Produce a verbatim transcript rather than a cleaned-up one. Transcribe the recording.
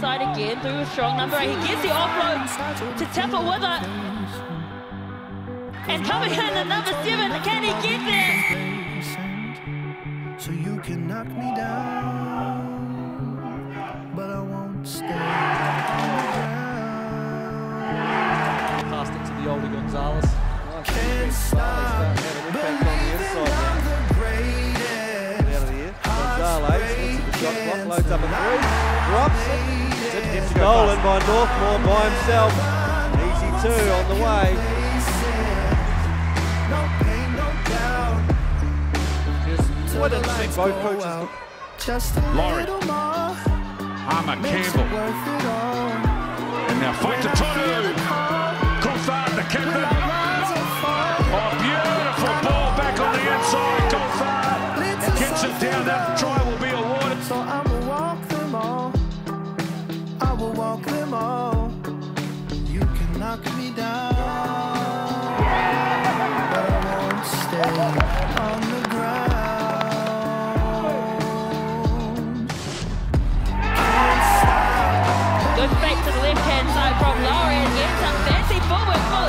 inside again through a strong number eight. He gets the offload to Tapa with it. And coming in at number seven, can he get there? So you can knock me down, but I won't stay on the ground. Passed it to the older Gonzalez. Can't stop believing I'm the greatest. Out of the air. Gonzalez into the shot clock, loads up a three, drops it. Stolen by Northmore by himself. Easy two on the way. No pain, no doubt. What did they both coaches? Just a Laurie. little more. Armour Makes it Campbell. worth it all. And now fight to Tonu. Coulthard, the captain. Oh, beautiful ball back on the inside. Coulthard gets it down. That try will be awarded. So I will walk them all. I will walk them all. You can knock me down, but I won't stay on the ground. Can't stop. Good fake to the left-hand side from Laurie and again some fancy forward for